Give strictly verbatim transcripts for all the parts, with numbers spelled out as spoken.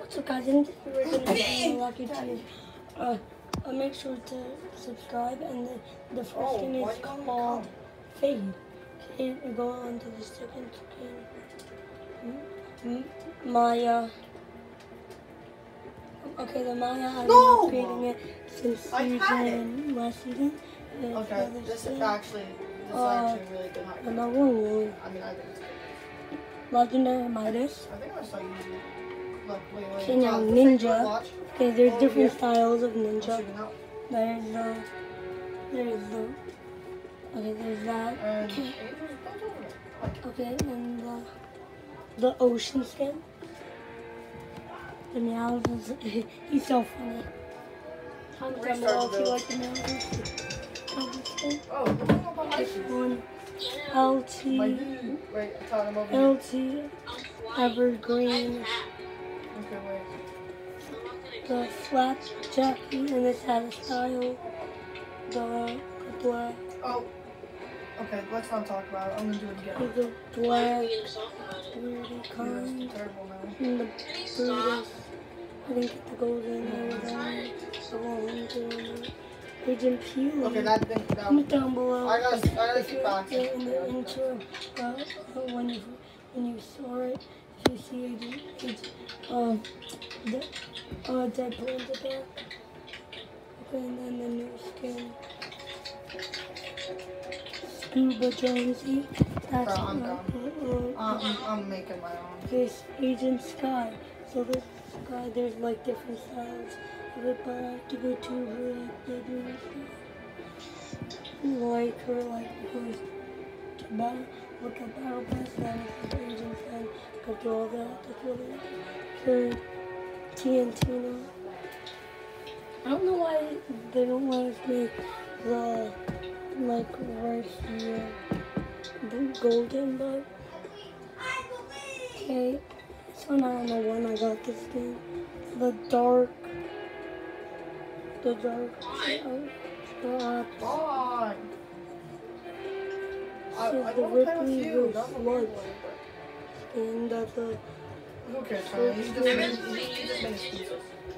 So guys, in this we're going to be lucky to uh, uh, make sure to subscribe, and the, the first oh, skin is called Fade. Okay, we go on to the second skin. Maya. Okay, the Maya, I've no! been creating it since season, last season. Uh, okay, this skin. is actually, this uh, is actually really good. Another one. I mean, I think it's good. Legendary Midas. I think I saw you. Look, wait, wait. Okay, now Ninja. Okay, there's oh, different yeah. styles of Ninja. There's the, there's the, okay, there's that. And okay, okay, and the, the ocean skin. The meows is, he's so funny. Comment down below if you like the meows. Oh, this one, L T, wait, L T, Evergreen. Okay, wait. The flat jacket, and this has a style. The, the black. Oh, okay, let's not talk about it. I'm gonna do it again. The black, weird kind. Yeah, terrible now. And the Brutus. I didn't get the golden or that. So I'm doing Agent Peel. Okay, that thing. That, comment down below. I gotta, I gotta keep back. In the intro, uh, when you when you saw it, if you see Agent, Agent um, the uh, Deadpool in the back. Okay, and then the new skin, Scuba Jonesy. That's Bro, I'm uh, done. uh, uh, I'm, I'm making my own. This Agent Sky. So this Sky, there's like different styles of it, but I have to go to her like bedroom. Like her, like goes to battle, look at Battle Pass, then it's the Agents, and go through all that. That's really her T N T now. I don't know why they don't let us make the, like, right here, the golden, but, okay, so now I don't know when I got this thing, the dark, the dark, uh, uh, this is the Ripley with Sludge, and that's the, okay, so he's just made excuses.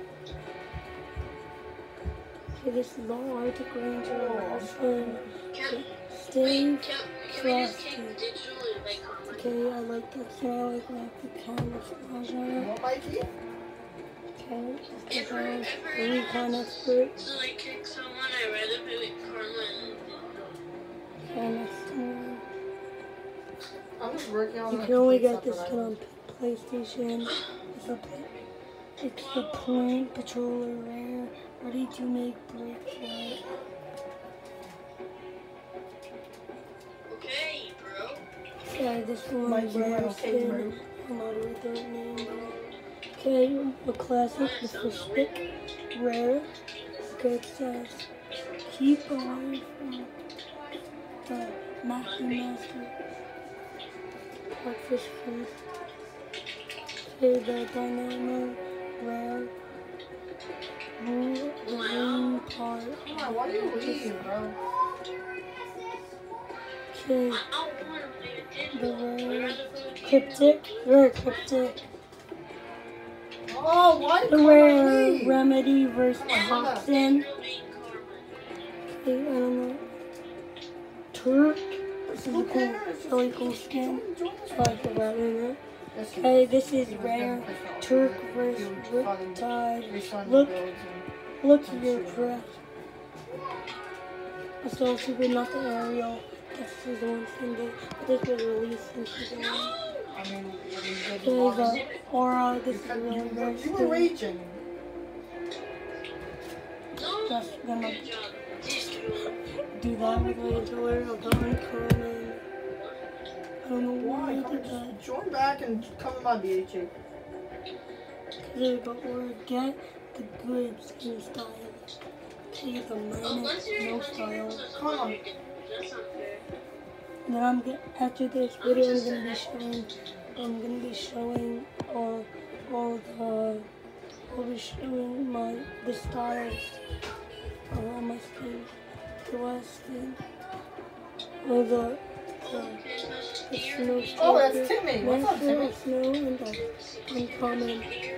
Okay, this is all Arctic Ranger and Steve Frosty. Okay, I like that skin. I like like the camouflage on it. Okay, this is a recon expert. So I kick someone, I'd rather be with Carmen. Okay, next one. I'm just working on You can only get this skin on PlayStation. It's a It's the Point Patroller Rare, ready to make break for it. Okay, bro. Yeah, this one is rare skin. I'm not with their name. Okay, the classic, the fish stick, rare. Okay, it says keep away from the Matthew Master. Like fish food. Okay, the Dynamo. Rare, move the wing part. Come on, why do you leave, bro? Okay, the rare, cryptic, rare cryptic. Oh, why the rare remedy versus toxin. Okay, I don't know. Turk. This is a cool, really cool skin. So I forgot in it. Okay, this is rare. Turk versus Riptide. Look, look at your breath. It's so super, not the Ariel. This is the one thing that this was released in season one. Okay, the Aura. This is really rare. You were raging. Just gonna do that with my controller. I'll go on Conan. I don't know why I did that. Join back and come in my B H A. There we go, or get the good skin style. Take the minus no style. Come on. Then I'm gonna, after this video, I'm gonna be showing, I'm gonna be showing all, all the, I'll be showing my, the styles of all my skins, the last skin, all the, the, the snow. Oh, that's Timmy. What's up, Timmy? Snow and the uncommon.